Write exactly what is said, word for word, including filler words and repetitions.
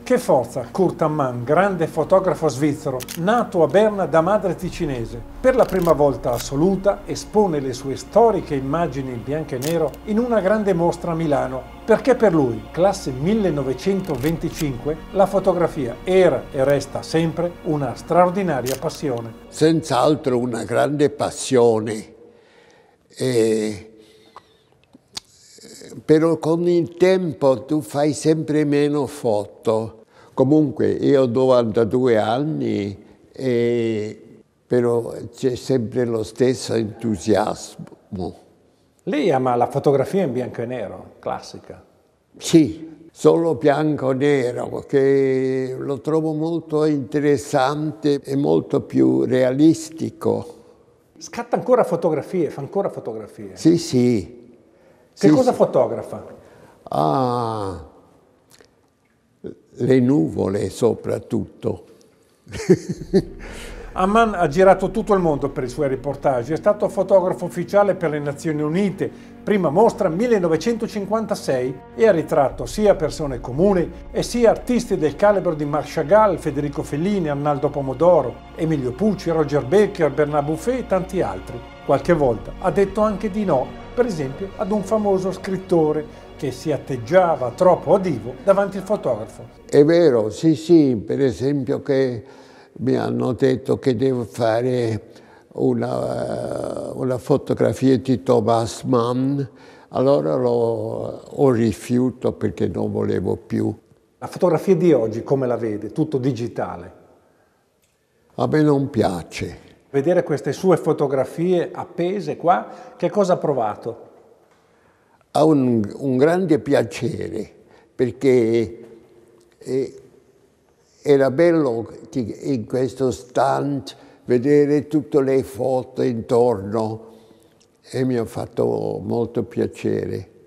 Che forza Kurt Ammann, grande fotografo svizzero, nato a Berna da madre ticinese. Per la prima volta assoluta espone le sue storiche immagini in bianco e nero in una grande mostra a Milano, perché per lui, classe millenovecentoventicinque, la fotografia era e resta sempre una straordinaria passione. Senz'altro una grande passione, e... però con il tempo tu fai sempre meno foto. Comunque io ho novantadue anni, e... però c'è sempre lo stesso entusiasmo. Lei ama la fotografia in bianco e nero, classica? Sì, solo bianco e nero, che lo trovo molto interessante e molto più realistico. Scatta ancora fotografie, fa ancora fotografie? Sì, sì. Che sì, cosa sì. fotografa? Ah, le nuvole soprattutto. Ammann ha girato tutto il mondo per i suoi reportage, è stato fotografo ufficiale per le Nazioni Unite, prima mostra millenovecentocinquantasei, e ha ritratto sia persone comuni e sia artisti del calibro di Marc Chagall, Federico Fellini, Arnaldo Pomodoro, Emilio Pucci, Roger Becker, Bernard Buffet e tanti altri. Qualche volta ha detto anche di no, per esempio ad un famoso scrittore che si atteggiava troppo a divo davanti al fotografo. È vero, sì, sì, per esempio che mi hanno detto che devo fare una, una fotografia di Thomas Mann, allora lo, ho rifiutato perché non volevo più. La fotografia di oggi come la vede? Tutto digitale? A me non piace. Vedere queste sue fotografie appese qua, che cosa ha provato? Ha un, un grande piacere, perché eh, era bello in questo stand vedere tutte le foto intorno, e mi ha fatto molto piacere.